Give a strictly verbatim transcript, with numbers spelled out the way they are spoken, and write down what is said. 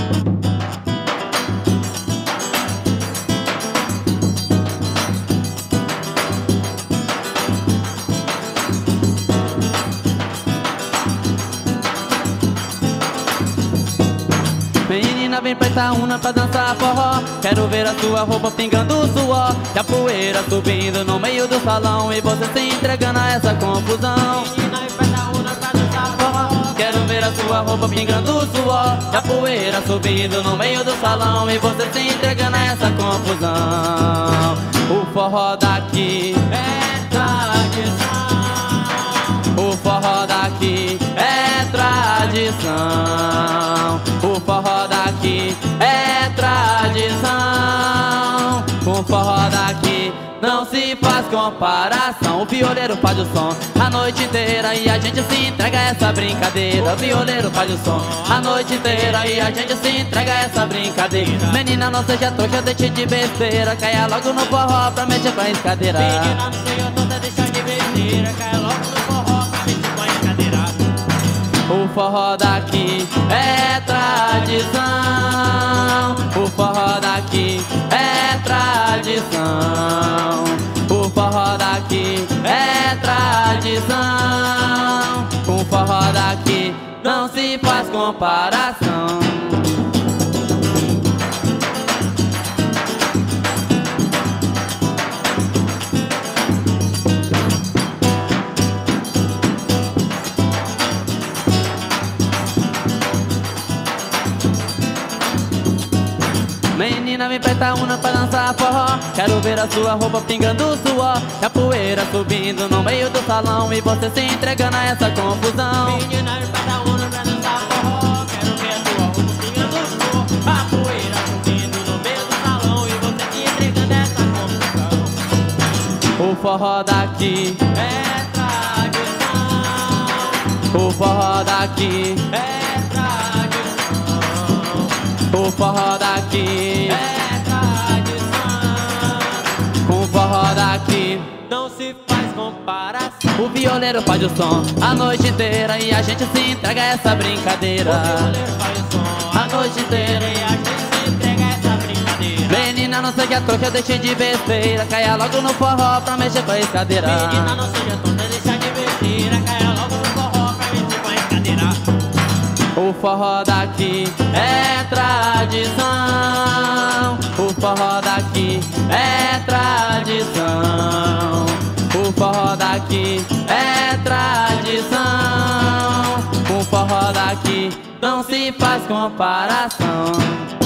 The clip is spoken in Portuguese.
Menina, vem pra Itaúna pra dançar forró. Quero ver a sua roupa pingando suor e a poeira subindo no meio do salão, e você se entregando a essa confusão. Menina, vem pra Itaúna pra dançar forró. Quero ver a sua roupa pingando suor e a poeira subindo no meio do salão, e você se entregando a essa confusão. O forró daqui é tradição. O forró daqui é tradição. O forró daqui é tradição. Com o forró daqui não se faz comparação. O violeiro faz o som a noite inteira e a gente se entrega a essa brincadeira. O violeiro faz o som a noite inteira e a gente se entrega a essa brincadeira. Menina, não seja trouxa, deixe de besteira, caia logo no forró pra mexer com a escadeira. Menina, não seja trouxa, deixa de besteira, caia logo no forró pra mexer com a escadeira. O forró daqui é tradição. O forró daqui é tradição. O forró daqui é tradição. Com o forró daqui não se faz comparação. Menina, vem pra Itaúna pra dançar forró. Quero ver a sua roupa pingando suor e a poeira subindo no meio do salão, e você se entregando a essa confusão. Menina, vem pra Itaúna pra dançar forró. Quero ver a sua roupa pingando suor, a poeira subindo no meio do salão, e você se entregando a essa confusão. O forró daqui É tradição. O forró daqui É tradição. O forró daqui É tradição. Com o forró daqui Não se faz comparação. o violeiro faz o som a noite inteira e a gente se entrega a essa brincadeira. O violeiro faz o som a noite inteira e a gente se entrega a essa brincadeira. Menina, não seja trouxa, deixe de besteira, caia logo no forró pra mexer com a escadeira. Menina, não seja tonta, deixa de besteira, caia logo no forró pra mexer com a escadeira. O forró daqui é tradição. O forró daqui é tradição. O forró daqui é tradição. O forró daqui não se faz comparação.